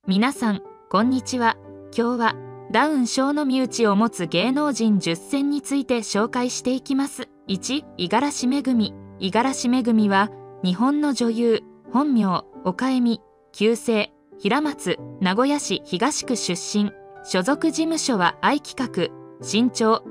皆さん、こんにちは。今日はダウン症の身内を持つ芸能人10選について紹介していきます。1、五十嵐めぐみ。五十嵐めぐみは日本の女優、本名岡恵美、旧姓平松、名古屋市東区出身。所属事務所は愛企画。身長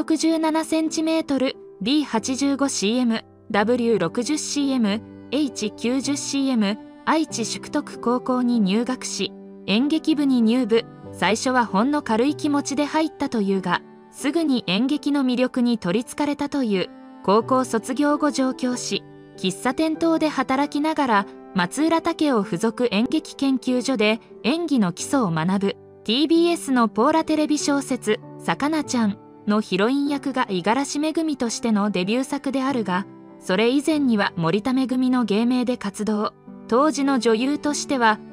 167cm、B85cm、W60cm、H90cm、愛知淑徳高校に入学し、演劇部に入部。最初はほんの軽い気持ちで入ったというが、すぐに演劇の魅力に取りつかれたという。高校卒業後上京し、喫茶店等で働きながら、松浦武雄附属演劇研究所で演技の基礎を学ぶ。TBS のポーラテレビ小説「さかなちゃん」のヒロイン役が五十嵐めぐみとしてのデビュー作であるが、それ以前には森田めぐみの芸名で活動。当時の女優としては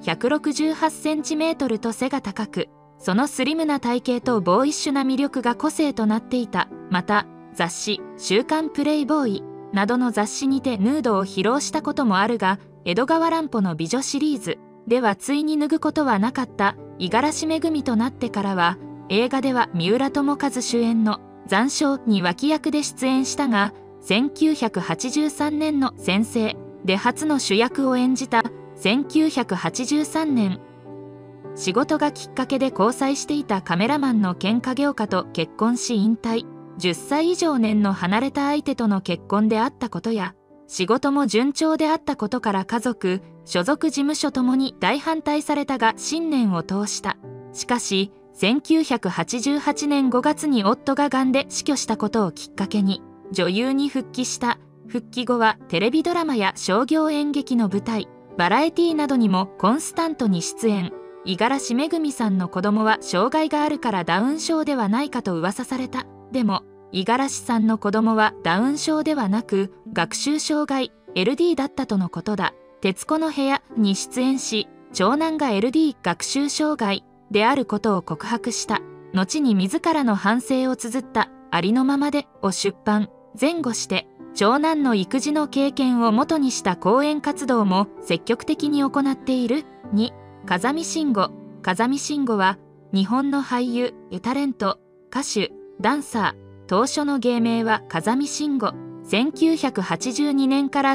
168cm と背が高く、そのスリムな体型とボーイッシュな魅力が個性となっていた。また雑誌「週刊プレイボーイ」などの雑誌にてヌードを披露したこともあるが、江戸川乱歩の美女シリーズではついに脱ぐことはなかった五十嵐めぐみとなってからは、映画では三浦友和主演の「残照」に脇役で出演したが、1983年の「先生」で初の主役を演じた。1983年、仕事がきっかけで交際していたカメラマンのケ影岡と結婚し引退。10歳以上年の離れた相手との結婚であったことや、仕事も順調であったことから家族、所属事務所ともに大反対されたが信念を通した。しかし、1988年5月に夫が癌で死去したことをきっかけに、女優に復帰した。復帰後はテレビドラマや商業演劇の舞台、バラエティなどにもコンスタントに出演。五十嵐めぐみさんの子供は障害があるからダウン症ではないかと噂された。でも、五十嵐さんの子供はダウン症ではなく、学習障害 LD だったとのことだ。徹子の部屋に出演し、長男が LD 学習障害であることを告白した。後に自らの反省を綴った「ありのままで」を出版。前後して、長男の育児の経験を元にした講演活動も積極的に行っている。2、風見慎吾。風見慎吾は、日本の俳優、タレント、歌手、ダンサー。当初の芸名は風見慎吾。1982年から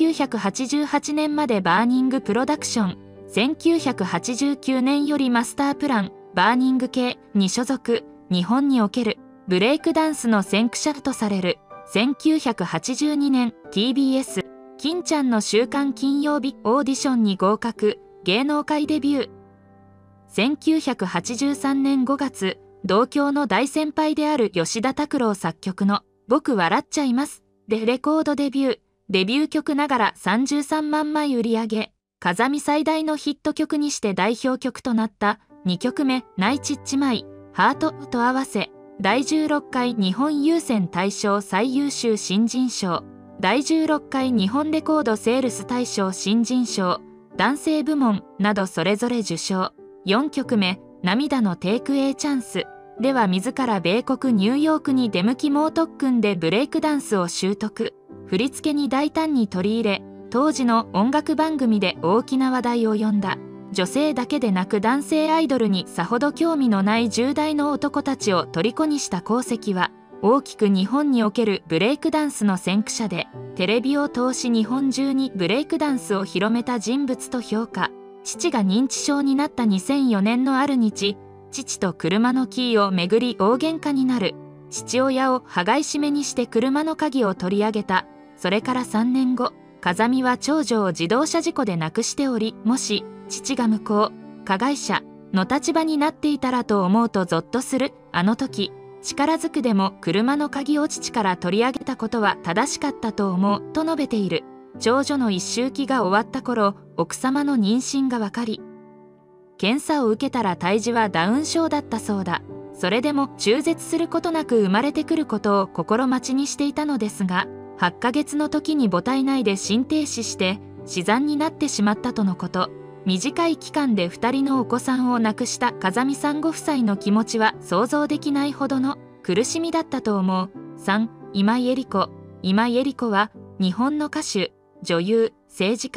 1988年までバーニングプロダクション。1989年よりマスタープラン、バーニング系に所属。日本におけるブレイクダンスの先駆者とされる。1982年 TBS 金ちゃんの週刊金曜日オーディションに合格。芸能界デビュー。1983年5月、同郷の大先輩である吉田拓郎作曲の「僕笑っちゃいます」でレコードデビュー。デビュー曲ながら33万枚売り上げ、風見最大のヒット曲にして代表曲となった2曲目「ないちっちまい」ハートと合わせ、第16回日本有線大賞最優秀新人賞、第16回日本レコードセールス大賞新人賞、男性部門などそれぞれ受賞。4曲目「涙のテイク A チャンス」では自ら米国ニューヨークに出向き猛特訓でブレイクダンスを習得。振り付けに大胆に取り入れ、当時の音楽番組で大きな話題を呼んだ。女性だけでなく男性アイドルにさほど興味のない10代の男たちを虜にした功績は、大きく日本におけるブレイクダンスの先駆者で、テレビを通し日本中にブレイクダンスを広めた人物と評価。父が認知症になった2004年のある日、父と車のキーをめぐり大喧嘩になる。父親を羽交い締めにして車の鍵を取り上げた。それから3年後、風見は長女を自動車事故で亡くしており、もし父が加害者の立場になっていたらと思うとゾッとする。あの時、力ずくでも車の鍵を父から取り上げたことは正しかったと思うと述べている。長女の一周期が終わった頃、奥様の妊娠が分かり、検査を受けたら胎児はダウン症だったそうだ。それでも中絶することなく生まれてくることを心待ちにしていたのですが、8ヶ月の時に母体内で心停止して死産になってしまったとのこと。短い期間で2人のお子さんを亡くした風見さんご夫妻の気持ちは想像できないほどの苦しみだったと思う。3、今井絵理子。今井絵理子は日本の歌手、女優、政治家、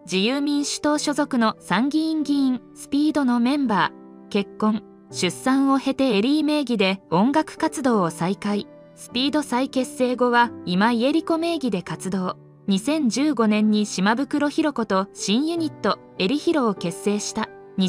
自由民主党所属の参議院議員スピードのメンバー。結婚、出産を経てエリー名義で音楽活動を再開。スピード再結成後は今井絵理子名義で活動。2015年に島袋寛子と新ユニットエリヒロを結成した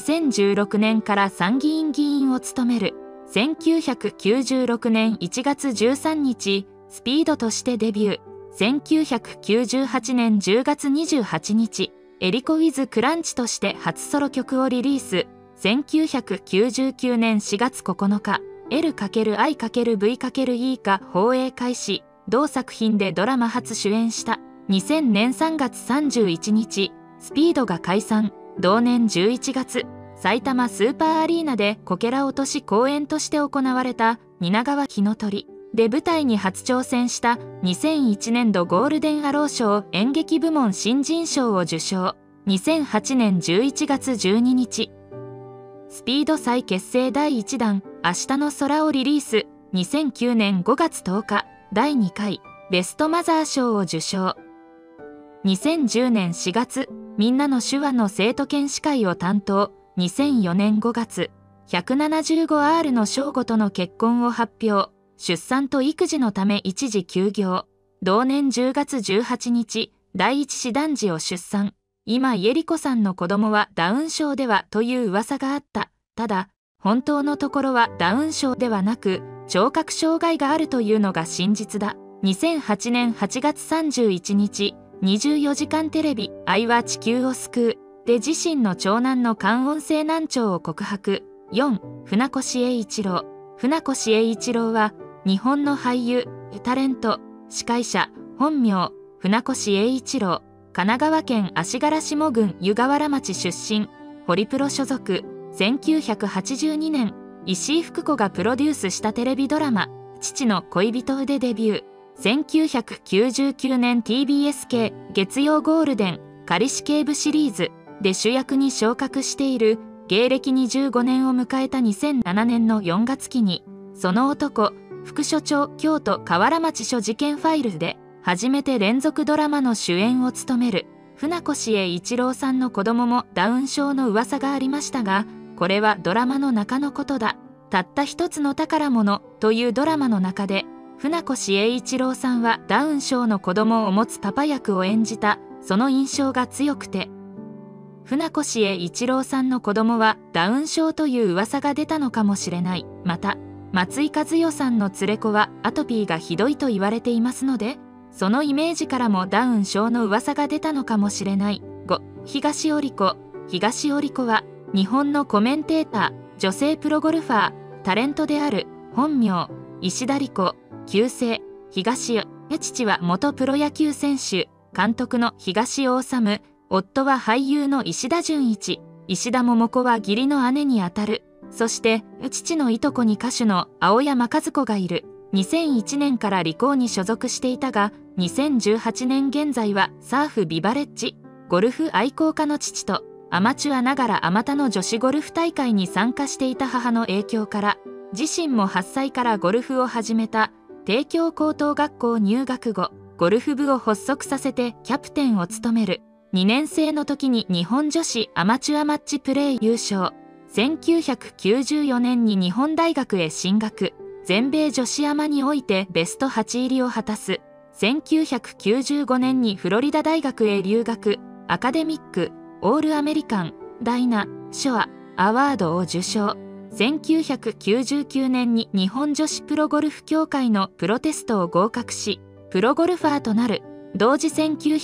。2016年から参議院議員を務める。1996年1月13日、スピードとしてデビュー。1998年10月28日、エリコウィズ・クランチとして初ソロ曲をリリース。1999年4月9日、L×I×V×E が放映開始。同作品でドラマ初主演した。2000年3月31日、スピードが解散。同年11月、埼玉スーパーアリーナでこけら落とし公演として行われた蜷川火の鳥で舞台に初挑戦した。2001年度ゴールデンアロー賞演劇部門新人賞を受賞。2008年11月12日、スピード再結成第1弾明日の空をリリース。2009年5月10日、第2回ベストマザー賞を受賞。2010年4月、みんなの手話の生徒権司会を担当。2004年5月、175R の翔吾との結婚を発表。出産と育児のため一時休業。同年10月18日、第一子男児を出産。今井絵理子さんの子供はダウン症ではという噂があった。ただ、本当のところはダウン症ではなく、聴覚障害があるというのが真実だ。2008年8月31日、24時間テレビ「愛は地球を救う」で自身の長男の肝音性難聴を告白。4. 船越英一郎。船越英一郎は日本の俳優、タレント、司会者。本名船越英一郎。神奈川県足柄下郡湯河原町出身。ホリプロ所属。1982年、石井ふく子がプロデュースしたテレビドラマ「父の恋人」でデビュー。1999年 TBS 系月曜ゴールデン仮死警部シリーズで主役に昇格している。芸歴25年を迎えた2007年の4月期にその男副所長京都河原町署事件ファイルで初めて連続ドラマの主演を務める。船越英一郎さんの子供もダウン症の噂がありましたが、これはドラマの中のことだ。たった一つの宝物というドラマの中で船越英一郎さんはダウン症の子供を持つパパ役を演じた。その印象が強くて、船越英一郎さんの子供はダウン症という噂が出たのかもしれない。また松井和代さんの連れ子はアトピーがひどいと言われていますので、そのイメージからもダウン症の噂が出たのかもしれない。5. 東織子。東織子は日本のコメンテーター、女性プロゴルファー、タレントである。本名石田理子。旧姓東尾。父は元プロ野球選手監督の東尾治。夫は俳優の石田純一。石田桃子は義理の姉にあたる。そして父のいとこに歌手の青山和子がいる。2001年からリコーに所属していたが、2018年現在はサーフビバレッジゴルフ愛好家の父とアマチュアながらあまたの女子ゴルフ大会に参加していた母の影響から、自身も8歳からゴルフを始めた。帝京高等学校入学後、ゴルフ部を発足させてキャプテンを務める。2年生の時に日本女子アマチュアマッチプレー優勝。1994年に日本大学へ進学。全米女子アマにおいてベスト8入りを果たす。1995年にフロリダ大学へ留学。アカデミック、オールアメリカン、ダイナ、ショア、アワードを受賞。1999年に日本女子プロゴルフ協会のプロテストを合格し、プロゴルファーとなる。同時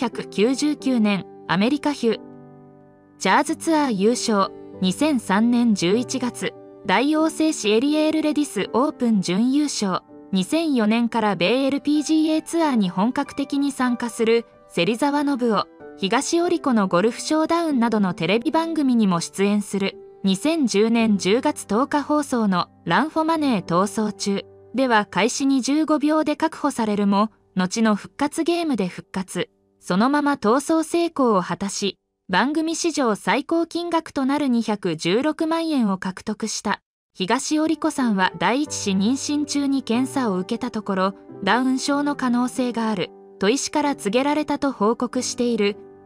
1999年、アメリカヒューチャーズツアー優勝。2003年11月、大王製紙エリエールレディスオープン準優勝。2004年から米 LPGA ツアーに本格的に参加する芹沢信夫、東織子のゴルフショーダウンなどのテレビ番組にも出演する。2010年10月10日放送のランフォマネー逃走中では開始に15秒で確保されるも、後の復活ゲームで復活。そのまま逃走成功を果たし、番組史上最高金額となる216万円を獲得した。東織子さんは第一子妊娠中に検査を受けたところ、ダウン症の可能性があると医師から告げられたと報告している。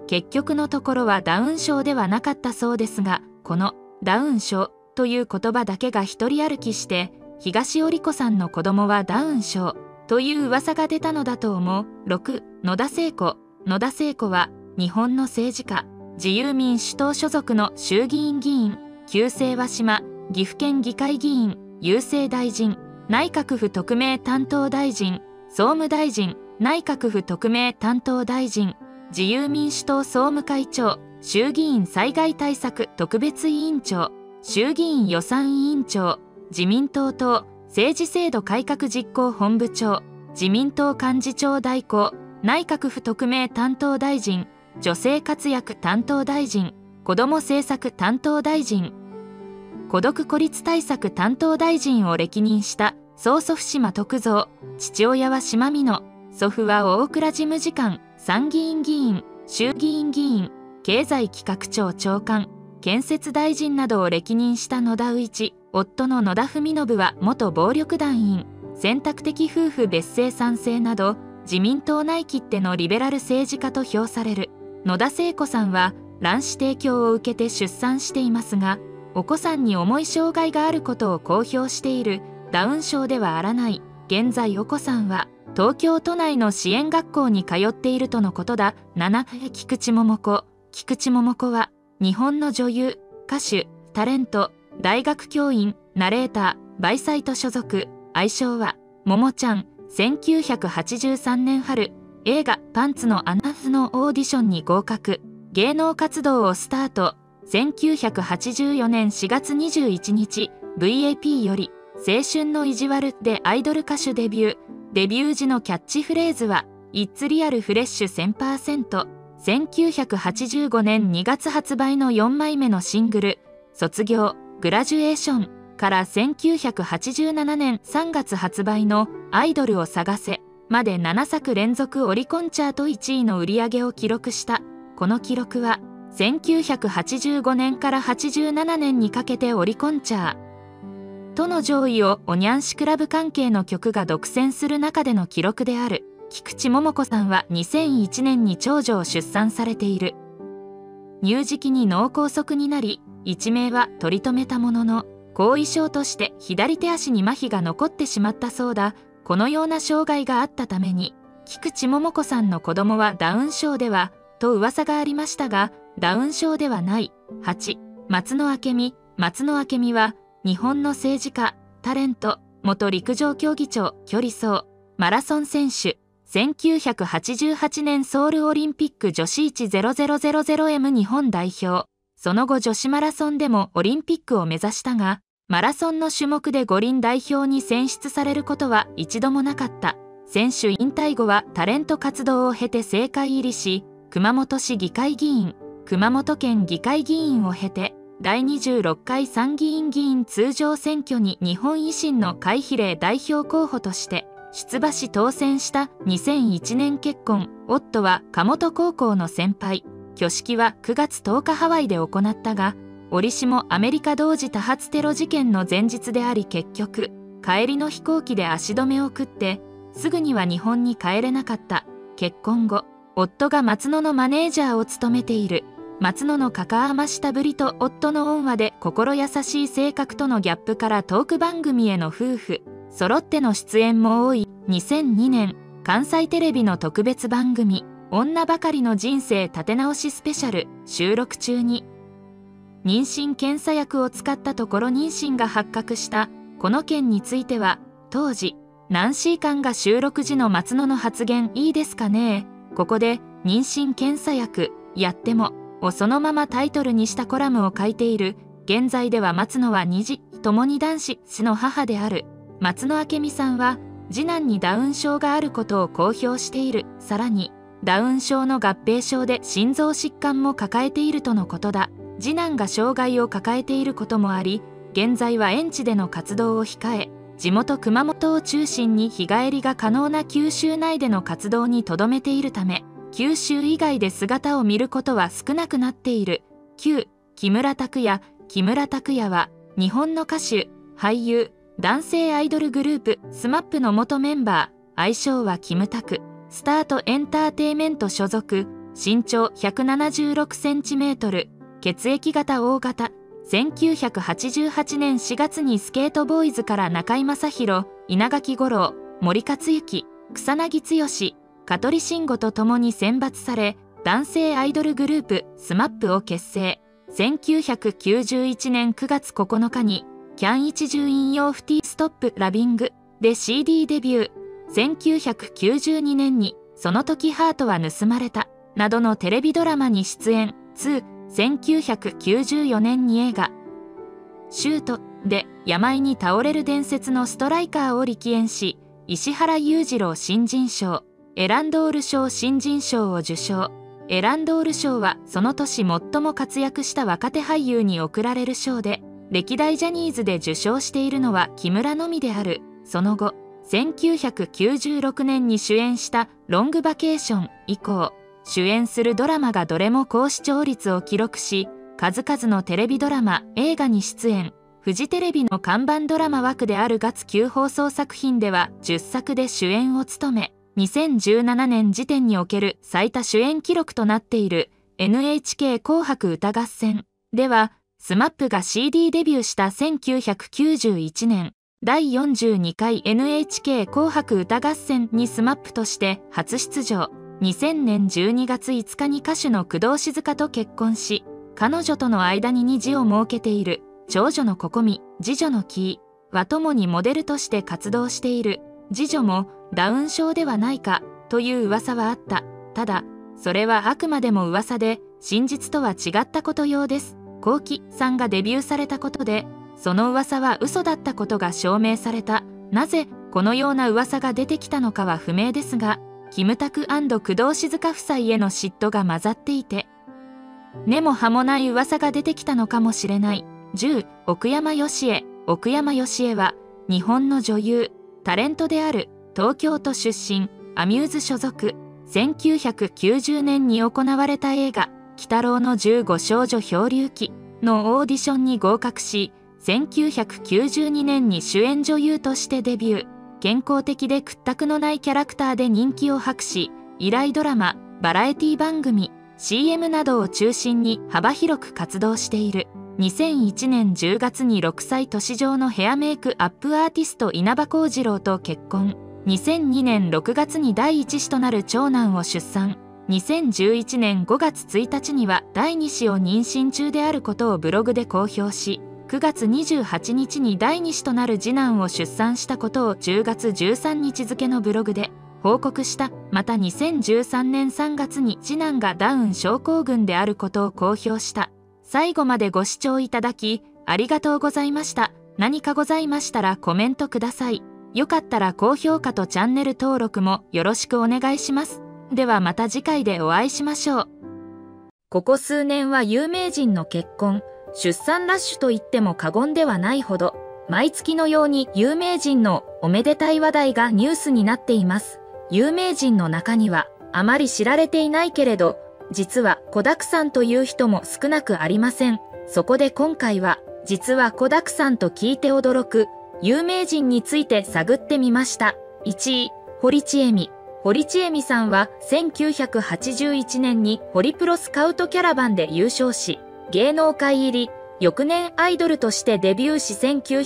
結局のところはダウン症ではなかったそうですが、このダウン症という言葉だけが一人歩きして、東織子さんの子供はダウン症という噂が出たのだと思う。6、野田聖子。野田聖子は日本の政治家、自由民主党所属の衆議院議員、旧姓は島、岐阜県議会議員、郵政大臣、内閣府特命担当大臣、総務大臣、内閣府特命担当大臣、自由民主党総務会長、衆議院災害対策特別委員長、衆議院予算委員長、自民党党政治制度改革実行本部長、自民党幹事長代行、内閣府特命担当大臣、女性活躍担当大臣、子ども政策担当大臣、孤独孤立対策担当大臣を歴任した曽祖父島徳三。父親は島美濃、祖父は大蔵事務次官、参議院議員、衆議院議員、経済企画庁長官、建設大臣などを歴任した野田宇一。夫の野田文信は元暴力団員、選択的夫婦別姓賛成など自民党内きってのリベラル政治家と評される。野田聖子さんは卵子提供を受けて出産していますが、お子さんに重い障害があることを公表している。ダウン症ではあらない。現在お子さんは東京都内の支援学校に通っているとのことだ。7、菊池桃子。菊池桃子は日本の女優、歌手、タレント、大学教員、ナレーター、バイサイト所属。愛称はももちゃん。1983年春、映画パンツのアナフのオーディションに合格。芸能活動をスタート。1984年4月21日 VAP より青春の意地悪でアイドル歌手デビュー。デビュー時のキャッチフレーズは It's Real Fresh 1000%。1985年2月発売の4枚目のシングル卒業グラジュエーションから1987年3月発売のアイドルを探せまで7作連続オリコンチャート1位の売り上げを記録した。この記録は1985年から87年にかけてオリコンチャートの上位をおにゃんしクラブ関係の曲が独占する中での記録である。菊池桃子さんは2001年に長女を出産されている。乳児期に脳梗塞になり、一命は取り留めたものの、後遺症として左手足に麻痺が残ってしまったそうだ。このような障害があったために、菊池桃子さんの子供はダウン症では、と噂がありましたが、ダウン症ではない。8、松野明美。松野明美は、日本の政治家、タレント、元陸上競技場、距離走、マラソン選手。1988年ソウルオリンピック女子 10000M 日本代表。その後女子マラソンでもオリンピックを目指したが、マラソンの種目で五輪代表に選出されることは一度もなかった。選手引退後はタレント活動を経て政界入りし、熊本市議会議員、熊本県議会議員を経て、第26回参議院議員通常選挙に日本維新の会比例代表候補として出馬し当選した。2001年結婚。夫は加本高校の先輩。挙式は9月10日ハワイで行ったが、折しもアメリカ同時多発テロ事件の前日であり結局、帰りの飛行機で足止めを食って、すぐには日本に帰れなかった。結婚後、夫が松野のマネージャーを務めている。松野のカカアマしたぶりと夫の恩和で心優しい性格とのギャップからトーク番組への夫婦揃っての出演も多い。2002年関西テレビの特別番組女ばかりの人生立て直しスペシャル収録中に妊娠検査薬を使ったところ妊娠が発覚した。この件については当時ナンシー官が収録時の松野の発言いいですかね、ここで妊娠検査薬やってもをそのままタイトルにしたコラムを書いている。現在では松野は2児ともに男子の母である。松野明美さんは次男にダウン症があることを公表している。さらにダウン症の合併症で心臓疾患も抱えているとのことだ。次男が障害を抱えていることもあり、現在は園地での活動を控え、地元熊本を中心に日帰りが可能な九州内での活動にとどめているため、九州以外で姿を見ることは少なくなっている。9、木村拓哉。木村拓哉は日本の歌手、俳優、男性アイドルグループ SMAP の元メンバー。愛称はキムタク。スタートエンターテイメント所属。 身長176センチメートル、血液型 O 型。1988年4月にスケートボーイズから中居正広、稲垣吾郎、森克行、草薙剛、香取慎吾と共に選抜され、男性アイドルグループ SMAP を結成。1991年9月9日に CAN 一重引用フティストップラビングで CD デビュー。1992年にその時ハートは盗まれたなどのテレビドラマに出演。1994年に映画シュートで病に倒れる伝説のストライカーを力演し、石原裕次郎新人賞、エランドール賞新人賞を受賞。エランドール賞はその年最も活躍した若手俳優に贈られる賞で、歴代ジャニーズで受賞しているのは木村のみである。その後、1996年に主演したロングバケーション以降、主演するドラマがどれも高視聴率を記録し、数々のテレビドラマ、映画に出演。フジテレビの看板ドラマ枠である月9放送作品では10作で主演を務め、2017年時点における最多主演記録となっている NHK 紅白歌合戦では、SMAP が CD デビューした1991年、第42回 NHK 紅白歌合戦に SMAP として初出場。2000年12月5日に歌手の工藤静香と結婚し、彼女との間に虹を設けている。長女のココミ、次女のキーは共にモデルとして活動している。次女もダウン症ではないかという噂はあった。ただ、それはあくまでも噂で、真実とは違ったことようです。Kokiさんがデビューされたことで、その噂は嘘だったことが証明された。なぜこのような噂が出てきたのかは不明ですが、キムタク&工藤静香夫妻への嫉妬が混ざっていて、根も葉もない噂が出てきたのかもしれない。10、奥山佳恵。奥山佳恵は、日本の女優、タレントである、東京都出身、アミューズ所属。1990年に行われた映画、鬼太郎の15少女漂流記のオーディションに合格し、1992年に主演女優としてデビュー。健康的で屈託のないキャラクターで人気を博し、以来ドラマ、バラエティ番組、CM などを中心に幅広く活動している。2001年10月に6歳年上のヘアメイクアップアーティスト稲葉浩二郎と結婚。2002年6月に第1子となる長男を出産。2011年5月1日には第2子を妊娠中であることをブログで公表し、9月28日に第2子となる次男を出産したことを10月13日付のブログで報告した。また2013年3月に次男がダウン症候群であることを公表した。最後までご視聴いただきありがとうございました。何かございましたらコメントください。よかったら高評価とチャンネル登録もよろしくお願いします。ではまた次回でお会いしましょう。ここ数年は有名人の結婚、出産ラッシュと言っても過言ではないほど、毎月のように有名人のおめでたい話題がニュースになっています。有名人の中には、あまり知られていないけれど、実は子だくさんという人も少なくありません。そこで今回は、実は子だくさんと聞いて驚く、有名人について探ってみました。1位、堀ちえみ。堀ちえみさんは1981年にホリプロスカウトキャラバンで優勝し、芸能界入り、翌年アイドルとしてデビューし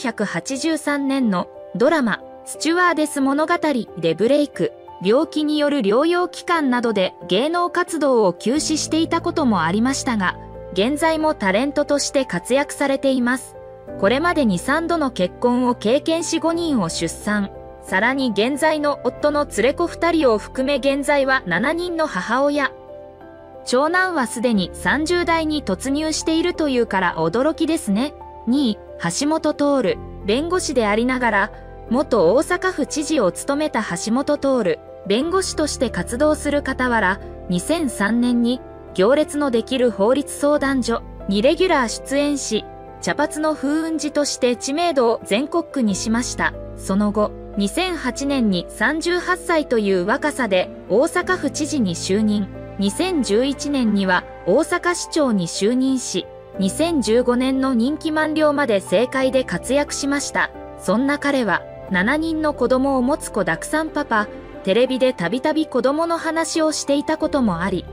1983年のドラマ、スチュワーデス物語でブレイク。病気による療養期間などで芸能活動を休止していたこともありましたが、現在もタレントとして活躍されています。これまでに3度の結婚を経験し5人を出産。さらに現在の夫の連れ子2人を含め現在は7人の母親。長男はすでに30代に突入しているというから驚きですね。2位、橋本徹。弁護士でありながら、元大阪府知事を務めた橋本徹。弁護士として活動する傍ら、2003年に行列のできる法律相談所にレギュラー出演し、茶髪の風雲児として知名度を全国区にしました。その後、2008年に38歳という若さで大阪府知事に就任。2011年には大阪市長に就任し、2015年の任期満了まで政界で活躍しました。そんな彼は、7人の子供を持つ子だくさんパパ、テレビでたびたび子供の話をしていたこともあり、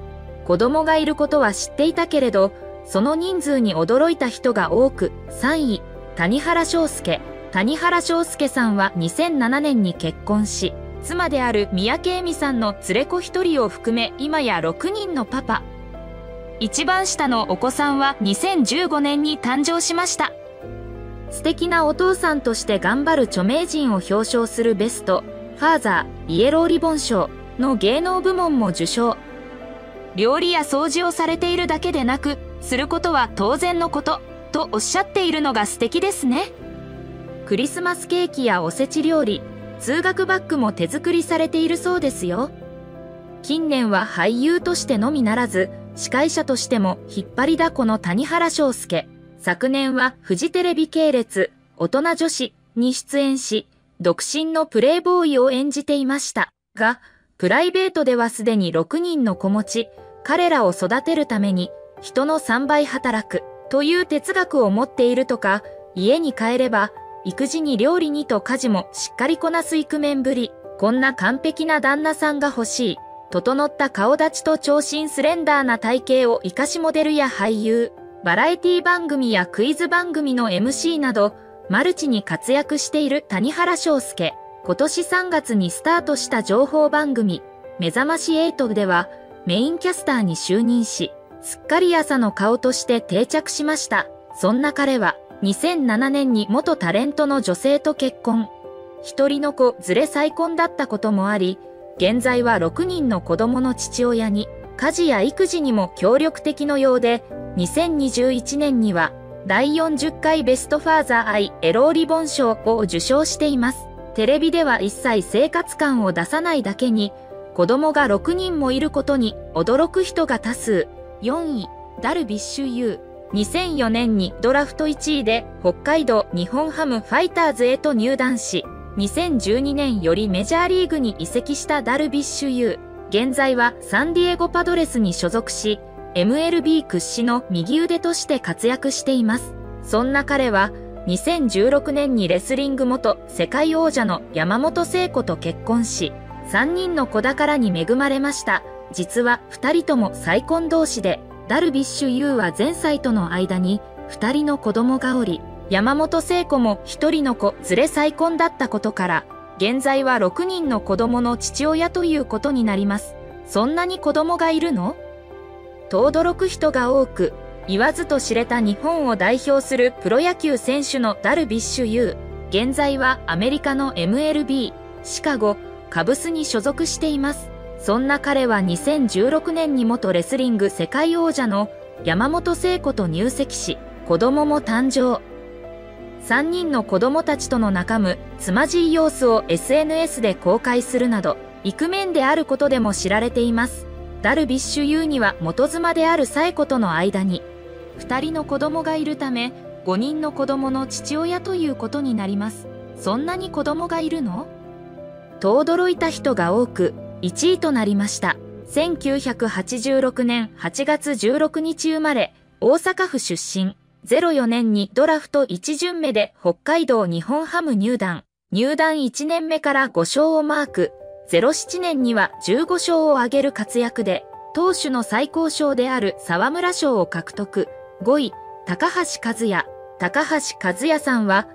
子供がいることは知っていたけれど、その人数に驚いた人が多く、3位、谷原章介。谷原章介さんは2007年に結婚し、妻である三宅恵美さんの連れ子1人を含め今や6人のパパ。一番下のお子さんは2015年に誕生しました。素敵なお父さんとして頑張る著名人を表彰するベスト、ファーザー、イエローリボン賞の芸能部門も受賞。料理や掃除をされているだけでなく、することは当然のこと、とおっしゃっているのが素敵ですね。クリスマスケーキやおせち料理、通学バッグも手作りされているそうですよ。近年は俳優としてのみならず、司会者としても引っ張りだこの谷原章介。昨年はフジテレビ系列、大人女子に出演し、独身のプレイボーイを演じていましたが、プライベートではすでに6人の子持ち、彼らを育てるために人の3倍働くという哲学を持っているとか、家に帰れば育児に料理にと家事もしっかりこなすイクメンぶり。こんな完璧な旦那さんが欲しい。整った顔立ちと長身スレンダーな体型を活かしモデルや俳優、バラエティ番組やクイズ番組の MC など、マルチに活躍している谷原章介。今年3月にスタートした情報番組、目覚まし8ではメインキャスターに就任し、すっかり朝の顔として定着しました。そんな彼は、2007年に元タレントの女性と結婚。一人の子連れ再婚だったこともあり、現在は6人の子供の父親に、家事や育児にも協力的のようで、2021年には第40回ベストファーザー愛エローリボン賞を受賞しています。テレビでは一切生活感を出さないだけに、子供が6人もいることに驚く人が多数。4位、ダルビッシュ有。2004年にドラフト1位で北海道日本ハムファイターズへと入団し、2012年よりメジャーリーグに移籍したダルビッシュ有。現在はサンディエゴパドレスに所属し、MLB 屈指の右腕として活躍しています。そんな彼は、2016年にレスリング元世界王者の山本聖子と結婚し、3人の子宝に恵まれました。実は2人とも再婚同士で、ダルビッシュ有は前妻との間に2人の子供がおり、山本聖子も1人の子連れ再婚だったことから、現在は6人の子供の父親ということになります。そんなに子供がいるの？と驚く人が多く、言わずと知れた日本を代表するプロ野球選手のダルビッシュ有。現在はアメリカの MLB、シカゴ、カブスに所属しています。そんな彼は2016年に元レスリング世界王者の山本聖子と入籍し、子供も誕生。3人の子供たちとの仲睦まじい様子を SNS で公開するなど、イクメンであることでも知られています。ダルビッシュ有には元妻である紗栄子との間に、2人の子供がいるため、5人の子供の父親ということになります。そんなに子供がいるの？と驚いた人が多く、1位となりました。1986年8月16日生まれ、大阪府出身。04年にドラフト1巡目で北海道日本ハム入団。入団1年目から5勝をマーク。07年には15勝を挙げる活躍で、投手の最高賞である沢村賞を獲得。5位、高橋和也。高橋和也さんは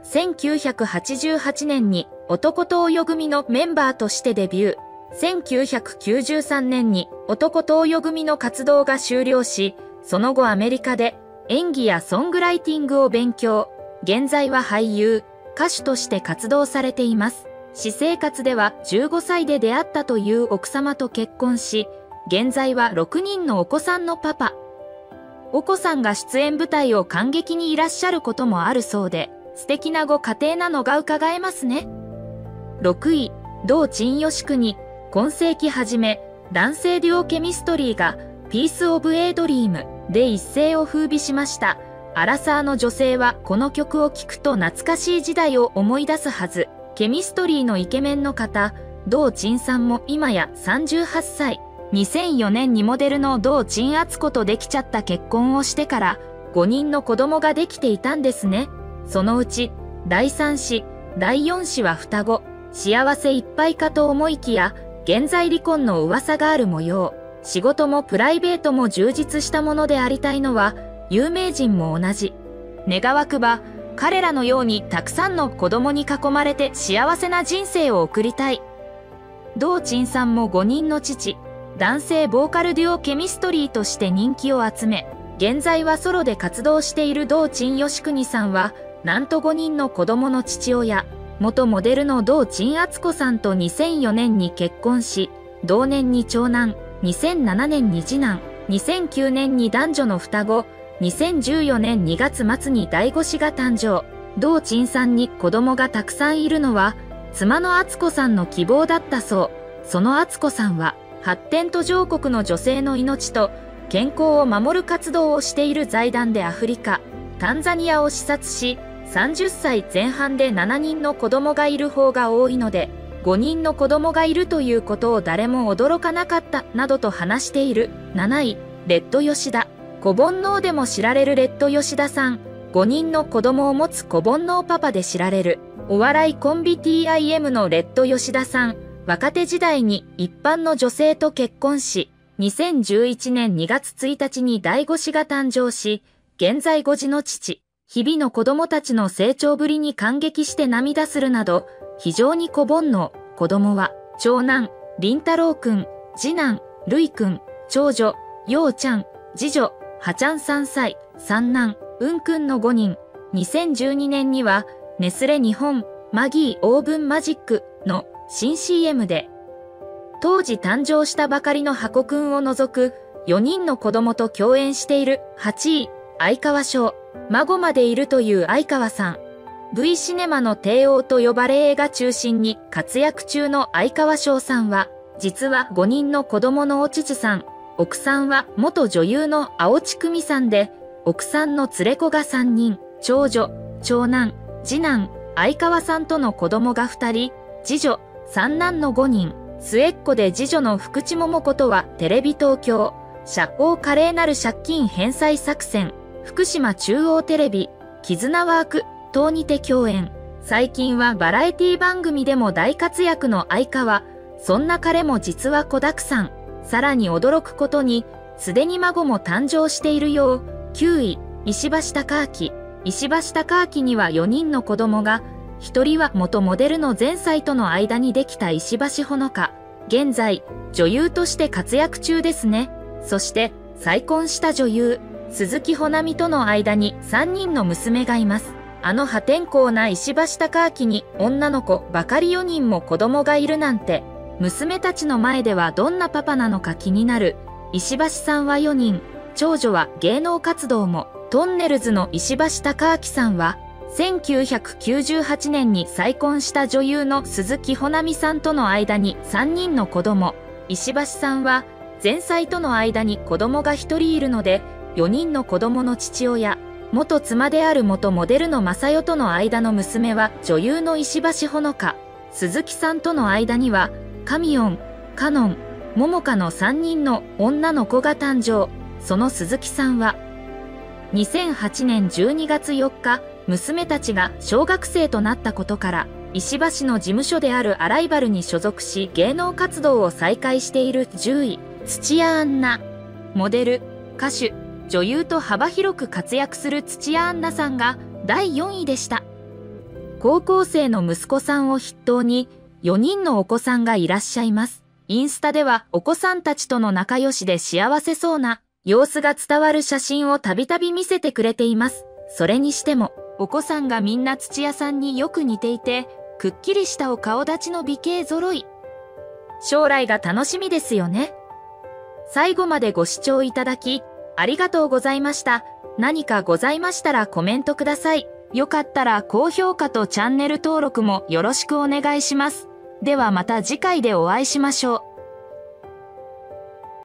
1988年に男東洋組のメンバーとしてデビュー。1993年に男東洋組の活動が終了し、その後アメリカで演技やソングライティングを勉強。現在は俳優、歌手として活動されています。私生活では15歳で出会ったという奥様と結婚し、現在は6人のお子さんのパパ。お子さんが出演舞台を観劇にいらっしゃることもあるそうで、素敵なご家庭なのが伺えますね。6位、同陳義邦。今世紀初め、男性デュオケミストリーがピースオブエイドリームで一世を風靡しました。アラサーの女性はこの曲を聴くと懐かしい時代を思い出すはず。ケミストリーのイケメンの方、同陳さんも今や38歳。2004年にモデルの同陳敦子とできちゃった結婚をしてから5人の子供ができていたんですね。そのうち第3子、第4子は双子。幸せいっぱいかと思いきや、現在離婚の噂がある模様。 仕事もプライベートも充実したものでありたいのは有名人も同じ。願わくば彼らのようにたくさんの子供に囲まれて幸せな人生を送りたい。ドウチンさんも5人の父、男性ボーカルデュオケミストリーとして人気を集め、現在はソロで活動しているドウチンヨシクニさんは、なんと5人の子供の父親、元モデルのドウチンアツコさんと2004年に結婚し、同年に長男、2007年に次男、2009年に男女の双子、2014年2月末に第5子が誕生。ドウチンさんに子供がたくさんいるのは、妻のアツコさんの希望だったそう。そのアツコさんは、発展途上国の女性の命と健康を守る活動をしている財団でアフリカ、タンザニアを視察し、30歳前半で7人の子供がいる方が多いので、5人の子供がいるということを誰も驚かなかった、などと話している。7位、レッド吉田。子煩悩でも知られるレッド吉田さん。5人の子供を持つ子煩悩パパで知られる。お笑いコンビ TIM のレッド吉田さん。若手時代に一般の女性と結婚し、2011年2月1日に第5子が誕生し、現在5児の父。日々の子供たちの成長ぶりに感激して涙するなど、非常に子煩悩。子供は、長男、凛太郎くん、次男、るいくん、長女、ようちゃん、次女、はちゃん3歳、三男、うんくんの5人。2012年には、ネスレ日本、マギーオーブンマジックの新 CM で、当時誕生したばかりの箱くんを除く4人の子供と共演している。8位、相川翔。孫までいるという相川さん。V シネマの帝王と呼ばれ映画中心に活躍中の相川翔さんは、実は5人の子供のお父さん。奥さんは元女優の青地久美さんで、奥さんの連れ子が3人、長女、長男、次男、相川さんとの子供が2人、次女、三男の5人、末っ子で次女の福地桃子とはテレビ東京、社交華麗なる借金返済作戦、福島中央テレビ、絆ワーク等にて共演。最近はバラエティ番組でも大活躍の相川。そんな彼も実は子だくさん。さらに驚くことに、すでに孫も誕生しているよう。9位、石橋貴明。石橋貴明には4人の子供が、1人は元モデルの前妻との間にできた石橋ほのか。現在、女優として活躍中ですね。そして、再婚した女優、鈴木保奈美との間に3人の娘がいます。あの破天荒な石橋貴明に女の子ばかり4人も子供がいるなんて、娘たちの前ではどんなパパなのか気になる。石橋さんは4人、長女は芸能活動も、トンネルズの石橋貴明さんは、1998年に再婚した女優の鈴木保奈美さんとの間に3人の子供。石橋さんは、前妻との間に子供が1人いるので、4人の子供の父親。元妻である元モデルの正代との間の娘は女優の石橋ほのか。鈴木さんとの間には、カミヨン、カノン、モモカの3人の女の子が誕生。その鈴木さんは、2008年12月4日、娘たちが小学生となったことから、石橋の事務所であるアライバルに所属し芸能活動を再開している。10位、土屋アンナ。モデル、歌手、女優と幅広く活躍する土屋アンナさんが第4位でした。高校生の息子さんを筆頭に4人のお子さんがいらっしゃいます。インスタではお子さんたちとの仲良しで幸せそうな様子が伝わる写真をたびたび見せてくれています。それにしても、お子さんがみんな土屋さんによく似ていて、くっきりしたお顔立ちの美形揃い。将来が楽しみですよね。最後までご視聴いただき、ありがとうございました。何かございましたらコメントください。よかったら高評価とチャンネル登録もよろしくお願いします。ではまた次回でお会いしましょう。